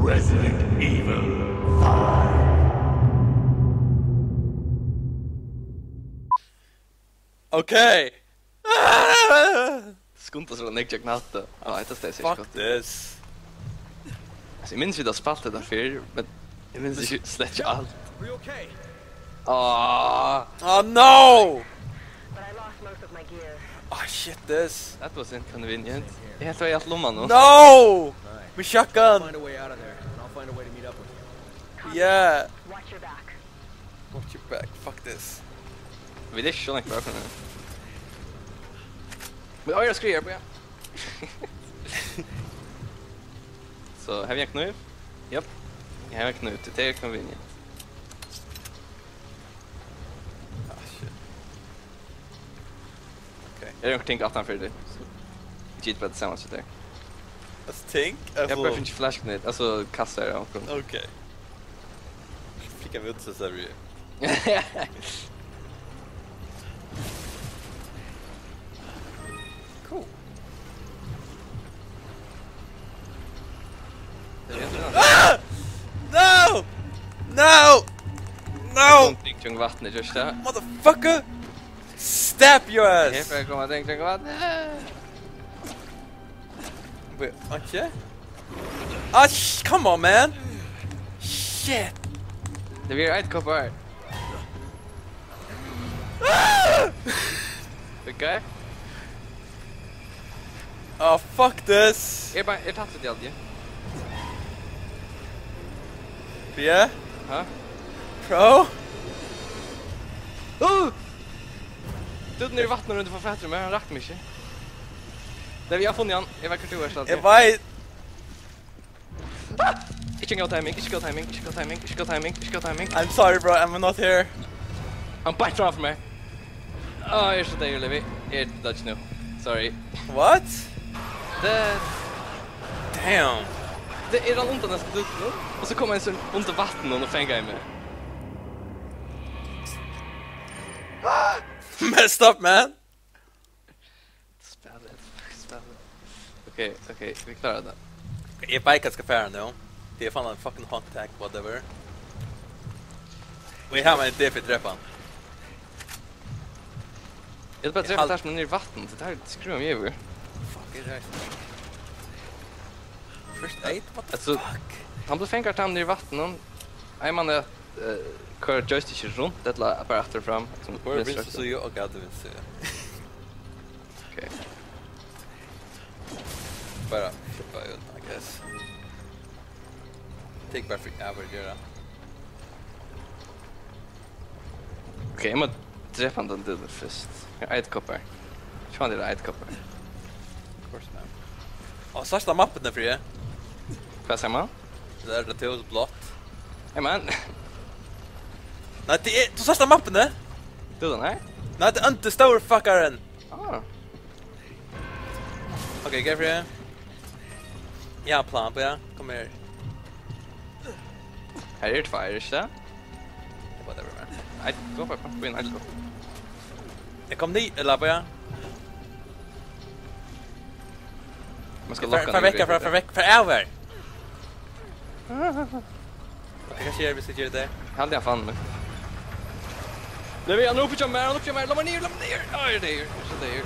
Resident Evil 5. Okay. Skunta så Nick Jack natta. Ja, det är Fuck this. Alltså, jag minns ju det spaltet där för, men jag minns ju släcka allt. Are you okay? Oh no! But I lost most of my gear. Oh shit this. That was inconvenient. Jag helt var i allt lomman nu. No! My shotgun. Find a way out of there, and I'll find a way to meet up with you. Yeah. Watch your back. Watch your back. Fuck this. Vi det är inte bra för nu. Men jag skriver på ja. Så har vi en kniv? Japp. Jag har en kniv. Det är convenient. Ah shit. Okay. Jag har tänkt att han för det. Git på det samma sätt där. Let's think. Jag behöver inte flashkniv, alltså kassa det. Okay. Flicka vi ut så ser vi. Cool. Ah! No! No! No! Tänk vattnet just där. Motherfucker! Stab your Här ass! får jag komma tänk vattnet. Wait, okay? Ah, come on, man! Shit! Det blir ett kopp här. Okej. Oh, fuck this! Är bara tatt det alltid. Yeah? Ja. Pro? Du ner i vattnet runt för fötter men han rakt mycket. Där vi har funnit han. Jag verkar tro att If I... Inte gå timing. I'm sorry, bro, I'm not here. Han biter framför mig. Jag är så där, Levi. Jag är dodge nu. Sorry. What? Det Damn. är den ont nästan ut nu. Och så kommer en sån ont vatten och fänger mig. Messed up, man. Spelet. Okej, vi klarar det. Jag bikar ska färra nu. Det är fan en fucking hot tag, whatever. Vi har en idé för träffan. Jag bara träffar där som ner i vatten. Det här skruvar mig över. Fuck it, right. First aid? What the Alltså, fuck? han blev fängad ner i vatten. Jag menar att kör joysticken runt. Det är bara efter fram. Where Vince så ju och hade Vince. Okej. Bara flippa ut, I guess. Take bara forever att göra. Okej, jag måste träffa den där först. Jag har ett koppar. Jag tror det är ett koppar. Of course, man. Särsta mappen där för det. Får jag säga man? Det är det till blått. Ja, man. Nej, det är... Du särsta mappen där? Du den här? Nej, det är inte stor fuckaren. Okej, gå för det. Jag har en plan på det. Kom här. Här är det fire, inte det? Whatever, man. Nej, gå på. Gå in, gå. Jag kom dit, eller på det. Man ska locka För vecka, för över. Jag kanske gör vi ska göra det. Hade jag fan med. Nu är han uppe med, lämna ner. Ja, det är så det är.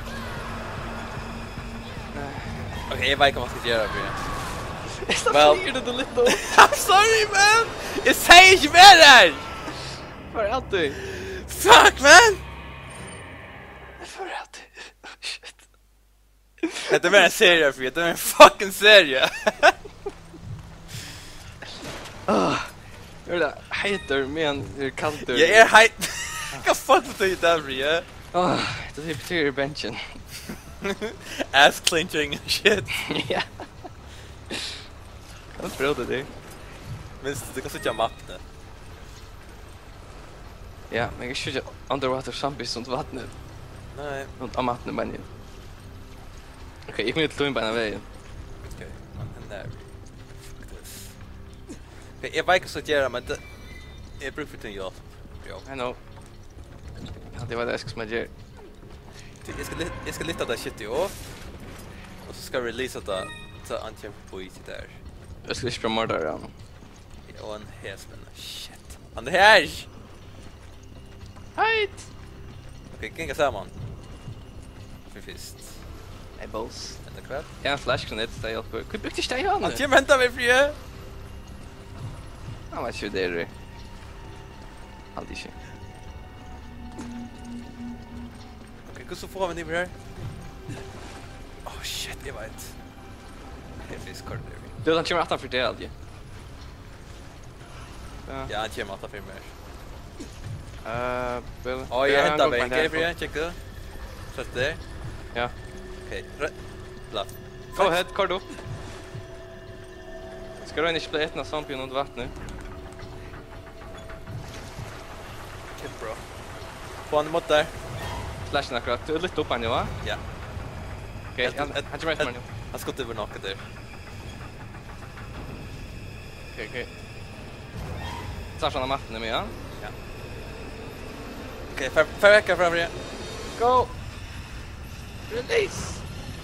Okej, jag vet inte vad jag ska göra för det. Well, det lite. I'm sorry, man! Jag säger inte mer där! För alltid. Fuck, man! För alltid. Shit. Det är en serie för det är en fucking serie. Hur är det? Hater, men hur kallt du? Jag är hype. Vad fuck betyder det för det? Det betyder benchen. Ass clenching and shit. Ja. Kan inte prata det. Men det kan sitta mappen. Ja, men jag skjuter underwater zombies runt vattnet. Nej. Runt om vattnet, men ju. Okej, jag kommer ut till tunnelbanan vägen. Okej, men där. Fuck this. Okej, jag vet inte vad jag ska göra, men det... Jag brukar för hjälp. I know. Ja, det var det jag skulle göra. Jag ska lyfta det shit i år. Och så ska jag releasa det så antingen på IT där. Jag skulle inte mörda den. Och en häspen. Shit. Han det här! Hejt! Okej, gänga samman. För fist. Hey, boss. Ända kväll. Jag har en flashgranat där jag går. Kunde brukte steg han. Han kommer hämta mig fria! Han vet ju det är. Aldrig inte. Okej, hur så får vi niver här? Oh shit, jag vet. Det finns kort där. Du, han kommer att för det aldrig. Ja, han kommer att för mig. Bill. Ja, jag hämtar mig. Okej, fria, checka. Så där. Ja. Okej, bluff. Go ahead, kort upp. Ska du inte bli ätna zombie under vattnet? Okej, bra. Få han emot där. Flashen akkurat. Du är lite upp han, va? Ja. Okej, han kommer efter mig nu. Han skott över naket där. Okej. Sasha har matten med, ja? Ja. Okej, förverka framför det. Go! Release!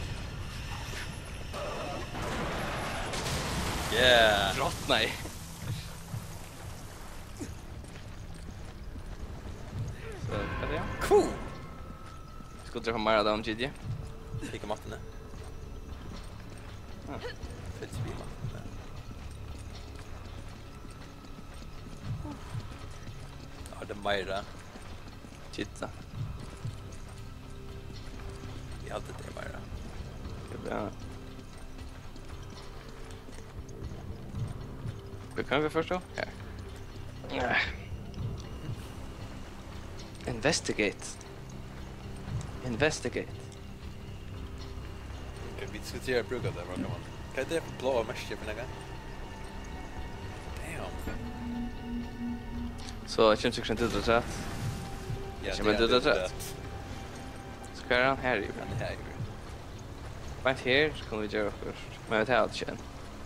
Yeah. Brott, nej. Så, vad är det? Cool. Ska träffa Mara där om GD. Lika matten nu. Fyllt bil matten. Ja, det är Myra. Titta. Det är alltid det Myra. Det är bra. Kan vi först då? Ja. Investigate. Investigate. Okej, vi diskuterar brukar där, vad kan man? Kan det blåa mäster för något? Damn. Så jag känner sig inte rätt. Ja, men det är rätt. Ska jag här i? Han är här. Right here så kommer vi göra först. Men jag tar allt sen.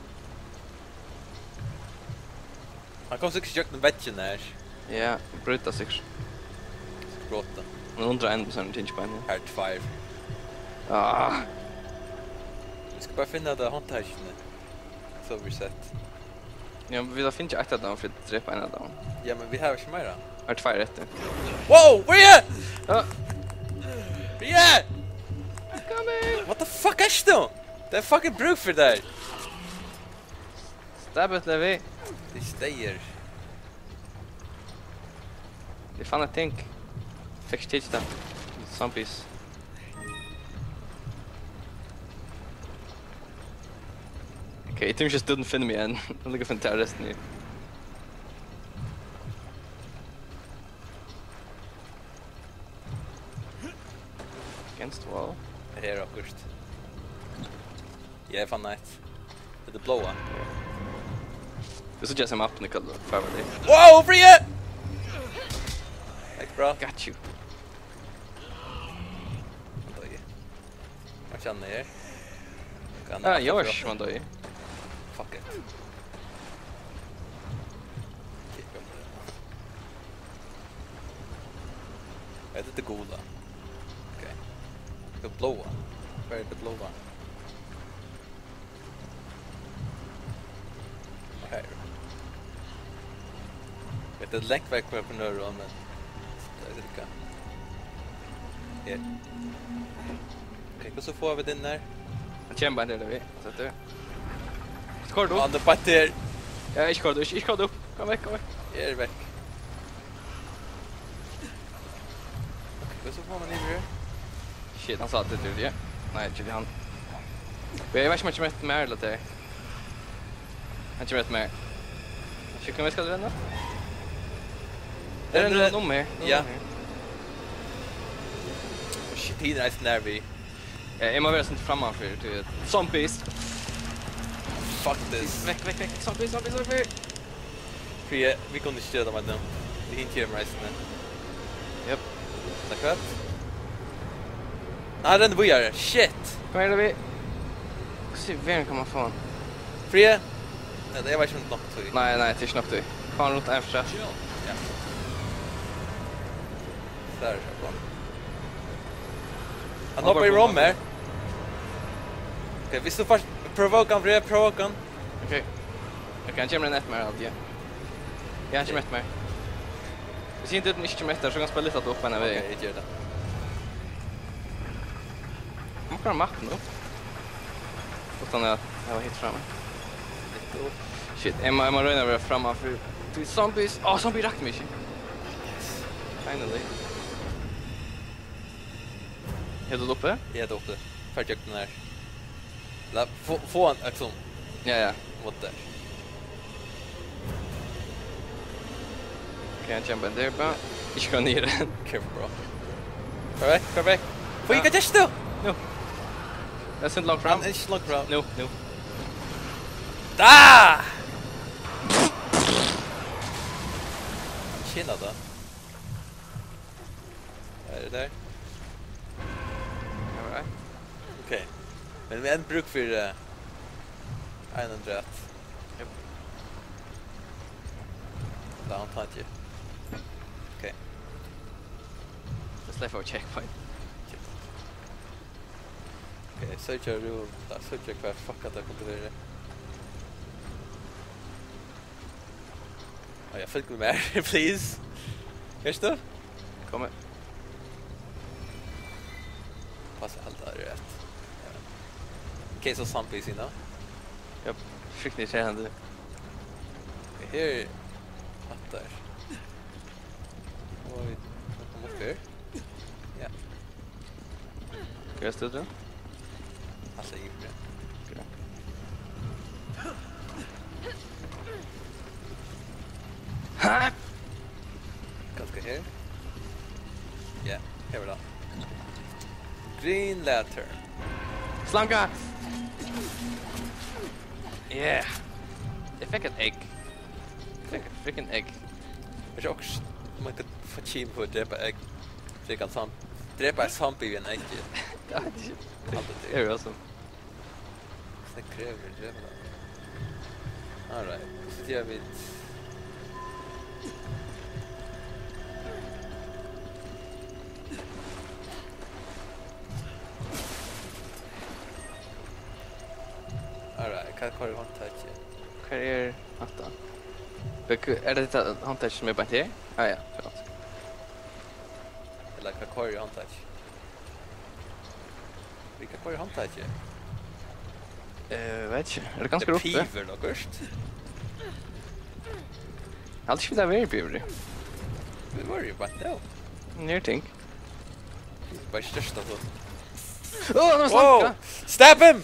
Han kom säkert kökt en vetchen där. Ja, bryta sig. Bråta. Men undrar en på sån tinge på henne. Hard 5. Ah, Vi ska bara finna det handtagen. Så har vi sett. ja, men vi finns ju ett av dem för att dräpa en av dem. Ja, men vi har inte mer. Har två rätt. Wow, where are you? Ja, Yeah! coming! What the fuck är det? Det är fucking bruk för där. Stab it, Levi. Det stäger. Det är fan ett tänk. Fick stage där. Zombies. Okej, jag tror inte jag finna mig än. Jag ligger för en terrorist nu. Against wall. Det här är akkurst. Jag är fan nice. Det är blåa. Det är så jag som appen i kallar för vad det är. Wow, fria! Tack bra. Got you. Vad känner er? Ja, Josh, man då ju. Fuck it. Okej, kom det. Jag vet inte goda. Okej. Det blåa. Vad är det blåa? Vad här? Vet du, länkverk på nörron, men... Jag vet inte. Här. Okej, och så får vi den där. Jag känner bara en del av det. Så att du. Skår du upp? Andra patter. Ja, jag skår du upp. Kom väck, kom väck. Jag är väck. Okej, och så får man in det. Shit, han sa att det är det. Nej, det är han. Jag vet inte om jag inte med eller det. Han kommer inte med. Kan vi ska du vända? Är det någon med? Ja. Shit, tiden är snärvig. Jag må vara sånt framför till zombies. Fuck this. Väck. Zombies. Vi kunde inte stöda med dem. Det är inte med resten. Japp. Tack för att. Nej, den börjar. Shit. Kom här, Levi. Se, vem kan man få? Fria. Nej, det var inte något tog. Nej, det är snabbt du. Fan runt efter. Ja. Där är han. Han hoppar i rom här. Okej, vi står först. Provokan, Fria. Provokan. Okej. Okej, han kommer en ett mer alltid. Ja, han kommer ett mer. Hvis inte den inte kommer ett där så kan han spela lite upp när vi. Okej, jag gör det. Man kan ha mapp nu. Utan att jag var hit framme. Shit, Emma röjnar över framme för till zombies. Zombie rakt mycket. Finally. Är du uppe? Jag är uppe. Färdigt den här. Få en axel Ja. mot där. Okej, han kämpar där bara. Inte kan ner den. Careful, bro. Kvar väck. Får jag just då? Nu. Jag är inte långt fram. Han är inte långt fram. Nu. Da! Tjena då. Är det där? Alright. Okej. Men vi har en bruk för en rätt. Japp. Da han tar inte. Okej. Jag släpper checkpoint. Okej, söker du. Da söker kvar fuckat där kontrollerar. Jag följer med mer, please. Hörs du? Kommer. Passa allt där rätt. Okej, så zombies innan. Japp. Fick ni se hända. Här hattar. Oj, kom upp här. Ja, Ska jag stödja? alltså gick det. Ha! Ganska här. Ja, här var det. Green Lantern. Slanka! Yeah! Jag fick ett ägg. Fick en ägg. Jag tror också man kan få chim på att dräpa ägg. Så jag kan dräpa en zombie vid en ägg. Det är ju alltså. Sen kräver det dräpa den. Alright, så gör vi ett... Alright, kan jag ha en touch? Karriär 8. Är det inte handtouch som är på det? Ja, förlåt. Eller kan jag ha en touch? Vilka kvar i handtouch? Vet inte. Är det ganska uppe? Det är piver då först. Allt skulle vara piver. Det var ju bara då. Ner ting. Bara största så. Åh, nu slanka! Stab him!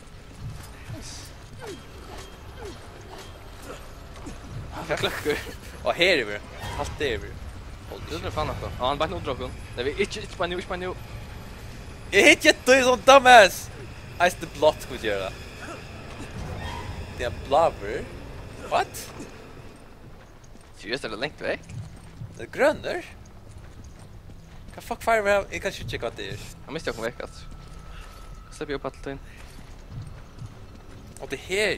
Jag klackar. Och här är vi. Allt det är vi. Du är fan också. Ja, han bara nodrogon. Det är inte spannu. Jag hit jätte sån dumbass. Ice the blot skulle göra. Det är en blubber. What? Seriöst, är det längt väck? Det är grönnor. Kan fuck fire med här? Jag kan inte checka vad det är. Jag måste jag komma väck alltså. Släpper jag upp allt in. Och det här.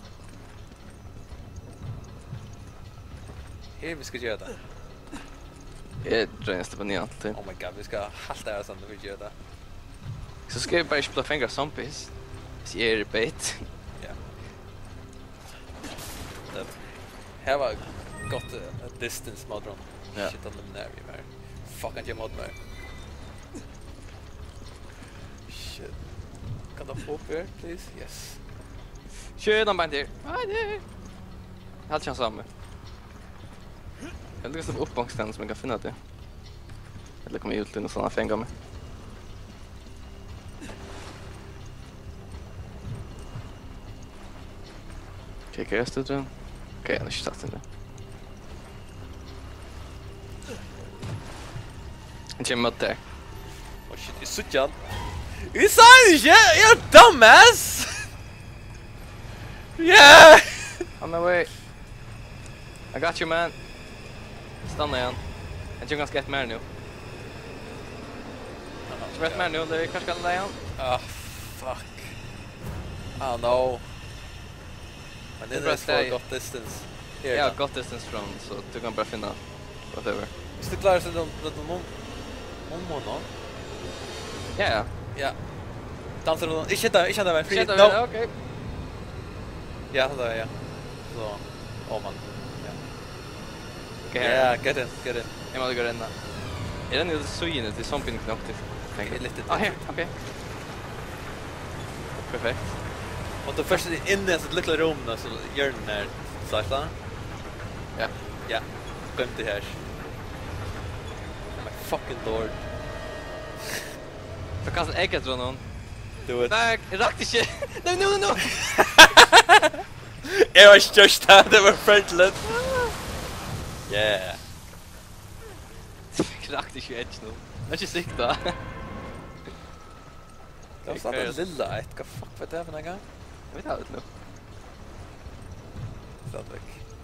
Här vi ska göra det. Jag drar nästan på ner allt in. Oh my god, vi ska halta här sen när vi gör det. Så ska jag bara spela fingrar zombies. Så jag är bait. Ja. Här var gott distance mod run. Ja. Shit, att lämna vi med. Fuck, att jag mod med. Shit. Kan de få upp er, please? Yes. Kör den bara inte. Allt känns samma. Jag lyckas få upp bankställen som jag kan finna det. Eller kommer ut till någon sån fänga med. Kikar jag stöd den? Okej, jag har inte satt den nu. Jag kommer mot där. Oh shit, det är suttjan. You son of shit, you're dumbass! Yeah! On my way. I got you, man. Stanna igen. Jag tror ganska ett mer nu. Jag tror ett mer nu, det är kanske alla igen. Ah, fuck. I don't know. Men det är det för gott distance. Jag har got distance från, så du kan bara finna whatever. Hvis du klarar sig om månad? Ja. Ja. Dansar du någon? Inte där, men free. Shit, No. okej. Ja, där är jag. så... Om man... Okej, Ja, här. get in, get in. Jag måste gå renna. Är den ju synen till zombien knock till? Det är lite... Ah, här, okej. Perfekt. Och då först in i ett litet rum då, så gör den här sakta. Ja. Ja, kom till här. Oh my fucking lord. Jag kastar en ägg från någon. Do it. Nej, jag rakte inte. Nej, no. Jag var störst här, det var friendligt. Yeah. Jag rakte inte edge nu. Jag är inte sikta. Det var sådär lilla ett, vad fuck var det för någon gång? Jag vet inte nu. Sådär.